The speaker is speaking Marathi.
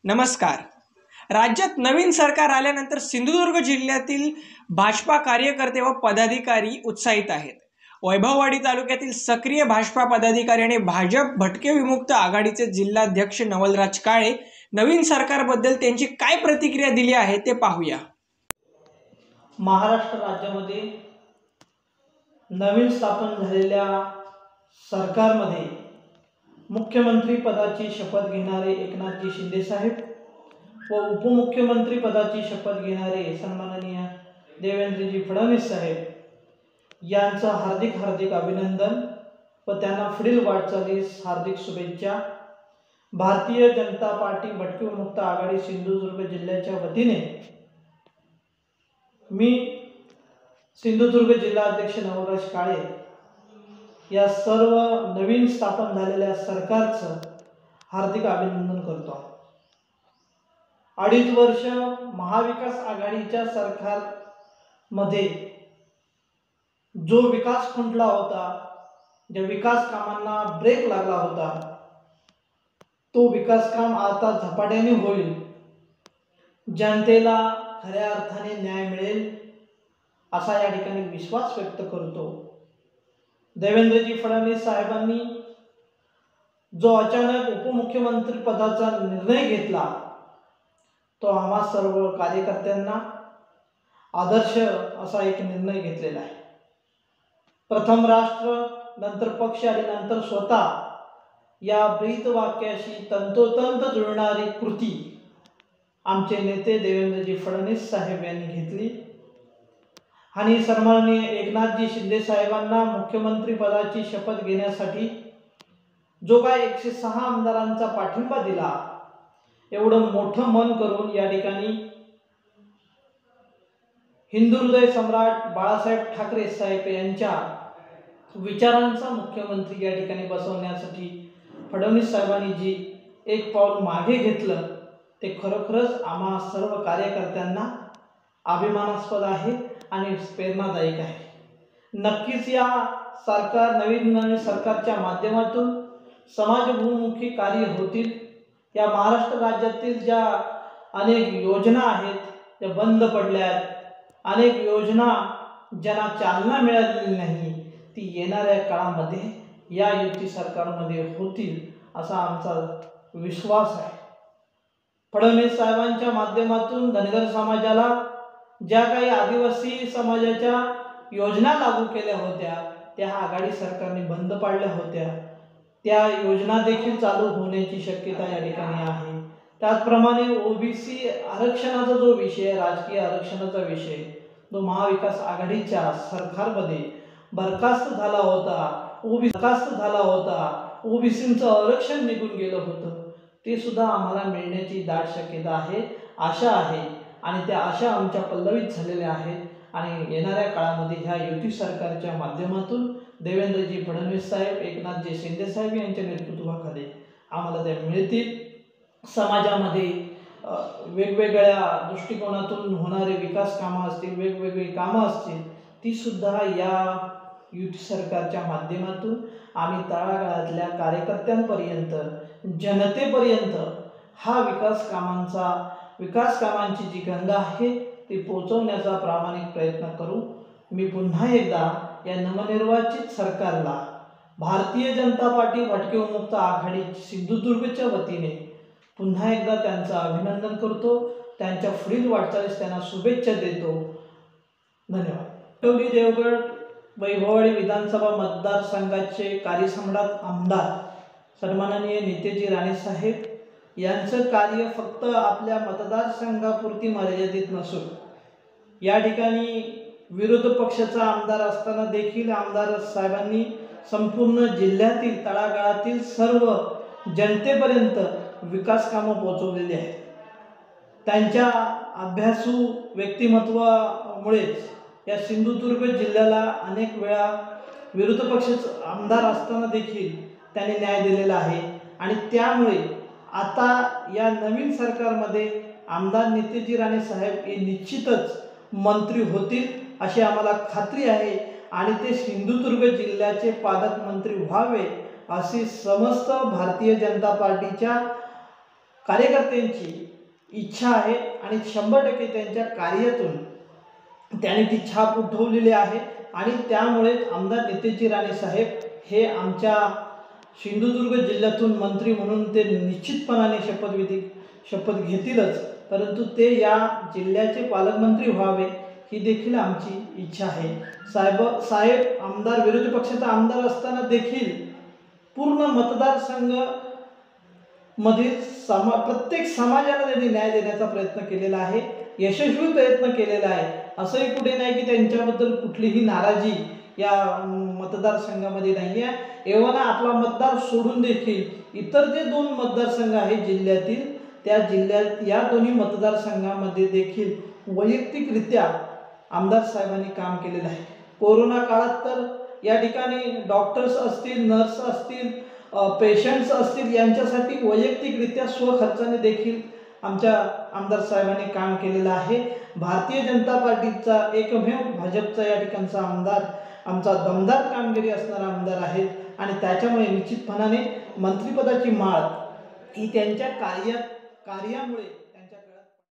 नमस्कार। राज्यात नवीन सरकार आल्यानंतर सिंधुदुर्ग जिल्ह्यातील भाजपा कार्यकर्ते व पदाधिकारी उत्साहित आहेत। वैभववाडी तालुक्यातील सक्रिय भाजपा पदाधिकारी आणि भाजप भटके विमुक्त आघाडीचे जिल्हाध्यक्ष नवलराज काळे नवीन सरकारबद्दल त्यांची काय प्रतिक्रिया दिली आहे ते पाहूया। महाराष्ट्र राज्यामध्ये नवीन स्थापन झालेल्या सरकारमध्ये मुख्यमंत्री पदाची शपथ घेणारे एकनाथजी शिंदे साहेब व उपमुख्यमंत्री पदाची शपथ घेणारे सन्माननीय देवेंद्रजी फडणवीस साहेब यांचं हार्दिक अभिनंदन व त्यांना पुढील वाटचालीस हार्दिक शुभेच्छा। भारतीय जनता पार्टी भटके विमुक्त आघाडी सिंधुदुर्ग जिल्ह्याच्या वतीने मी सिंधुदुर्ग जिल्हाध्यक्ष नवलराज काळे या सर्व नवीन स्थापन झालेल्या सरकारचं हार्दिक अभिनंदन करतो। 2.5 वर्ष महाविकास आघाडीच्या सरकारमध्ये जो विकास खुंटला होता, ज्या विकास कामांना ब्रेक लागला होता, तो विकास काम आता झपाट्याने होईल, जनतेला खऱ्या अर्थाने न्याय मिळेल असा या ठिकाणी विश्वास व्यक्त करतो। देवेंद्रजी फडणवीस साहेबांनी जो अचानक उपमुख्यमंत्री पदाचा निर्णय घेतला तो आम्हा सर्व कार्यकर्त्यांना आदर्श असा एक निर्णय घेतलेला आहे। प्रथम राष्ट्र, नंतर पक्ष आणि नंतर स्वतः या ब्रीदवाक्याशी तंतोतंत जुळणारी कृती आमचे नेते देवेंद्रजी फडणवीस साहेब यांनी घेतली आणि सन्माननीय एकनाथजी शिंदे साहेबांना मुख्यमंत्री पदाची शपथ घेण्यासाठी जो काय 106 आमदारांचा पाठिंबा दिला, एवढं मोठं मन करून या ठिकाणी हिंदू हृदय सम्राट बाळासाहेब ठाकरे साहेब यांच्या विचारांचा मुख्यमंत्री या ठिकाणी बसवण्यासाठी फडणवीस साहेबांनी जी एक पाऊल मागे घेतलं ते खरोखरच आम्हा सर्व कार्यकर्त्यांना अभिमानास्पद आहे आणि प्रेरणादायक आहे। नक्कीच या नवीन सरकारच्या माध्यमातून समाजभूमुखी कार्य होतील। या महाराष्ट्र राज्यातील ज्या अनेक योजना आहेत त्या बंद पडल्या आहेत, अनेक योजना ज्यांना चालना मिळालेली नाही ती येणाऱ्या काळामध्ये या युती सरकारमध्ये होतील असा आमचा विश्वास आहे। फडणवीस साहेबांच्या माध्यमातून धनगर समाजाला ज्या काही आदिवासी समाजाच्या योजना लागू केल्या होत्या त्या आघाडी सरकारने बंद पाडल्या होत्या, त्या योजना देखील चालू होण्याची शक्यता या ठिकाणी आहे। त्याचप्रमाणे ओबीसी आरक्षणाचा जो विषय, राजकीय आरक्षणाचा विषय, जो महाविकास आघाडीच्या सरकारमध्ये बरखास्त झाला होता, ओबीसींचं आरक्षण निघून गेलं होतं, ते सुद्धा आम्हाला मिळण्याची दाट शक्यता आहे, आशा आहे आणि त्या आशा आमच्या पल्लवित झालेल्या आहेत आणि येणाऱ्या काळामध्ये ह्या युती सरकारच्या माध्यमातून देवेंद्रजी फडणवीस साहेब, एकनाथजी शिंदे साहेब यांच्या नेतृत्वाखाली आम्हाला त्या मिळतील। समाजामध्ये वेगवेगळ्या दृष्टिकोनातून होणारे विकास कामं असतील, वेगवेगळी कामं असतील, ती सुद्धा या युती सरकारच्या माध्यमातून आम्ही तळागाळातल्या कार्यकर्त्यांपर्यंत, जनतेपर्यंत हा विकास कामांची जी गंगा आहे ती पोहोचवण्याचा प्रामाणिक प्रयत्न करू। मी पुन्हा एकदा या नवनिर्वाचित सरकारला भारतीय जनता पार्टी भटके विमुक्त आघाडी सिंधुदुर्गच्या वतीने पुन्हा एकदा त्यांचं अभिनंदन करतो, त्यांच्या पुढील वाटचालीस त्यांना शुभेच्छा देतो। धन्यवाद। देवगड वैभववाडी विधानसभा मतदारसंघाचे कार्यसम्राट आमदार सन्माननीय नितेजी राणे साहेब यांचं कार्य फक्त आपल्या मतदारसंघापुरती मर्यादित नसून या ठिकाणी विरोधी पक्षाचा आमदार असताना देखील आमदार साहेबांनी संपूर्ण जिल्ह्यातील तळागाळातील सर्व जनतेपर्यंत विकास कामं पोहोचवलेली आहेत। त्यांच्या अभ्यासू व्यक्तिमत्वामुळेच या सिंधुदुर्ग जिल्ह्याला अनेक वेळा विरोधी पक्षाचे आमदार असताना देखील त्यांनी न्याय दिलेला आहे आणि त्यामुळे आता या नवीन सरकारमध्ये आमदार नितेजी राणे साहेब हे निश्चितच मंत्री होतील अशी आम्हाला खात्री आहे आणि ते सिंधुदुर्ग जिल्ह्याचे पालकमंत्री व्हावे अशी समस्त भारतीय जनता पार्टीच्या कार्यकर्त्यांची इच्छा आहे आणि 100% त्यांच्या कार्यातून त्यांनी ती छाप उठवलेली आहे आणि त्यामुळेच आमदार नितेशजी राणे साहेब हे आमच्या सिंधुदुर्ग जिल्ह्यातून मंत्री म्हणून ते निश्चितपणाने शपथ घेतीलच, परंतु ते या जिल्ह्याचे पालकमंत्री व्हावे ही देखील आमची इच्छा आहे. साहेब आमदार, विरोधी पक्षाचा आमदार असताना देखील पूर्ण मतदारसंघ मधील प्रत्येक समाजाला त्यांनी न्याय देण्याचा प्रयत्न केलेला आहे, यशस्वी प्रयत्न केलेला आहे. असंही कुठे नाही की त्यांच्याबद्दल कुठलीही नाराजी या मतदारसंघामध्ये नाही आहे. एव्हाना आपला मतदार सोडून देखील इतर जे 2 मतदारसंघ आहेत जिल्ह्यातील, त्या जिल्ह्यात या दोन्ही मतदारसंघामध्ये देखील वैयक्तिकरित्या आमदार साहेबांनी काम केलेलं आहे. कोरोना काळात तर या ठिकाणी डॉक्टर्स असतील, नर्स असतील, पेशंट्स असतील, यांच्यासाठी वैयक्तिकरित्या स्वखर्चाने देखील आमच्या आमदार साहेबांनी काम केलेलं आहे. भारतीय जनता पार्टीचा एकमेव भाजपचा या ठिकाणचा आमदार आमचा दमदार कामगिरी असणारा आमदार आहे आणि त्याच्यामुळे निश्चितपणाने मंत्रिपदाची माळ ही त्यांच्या कार्यामुळे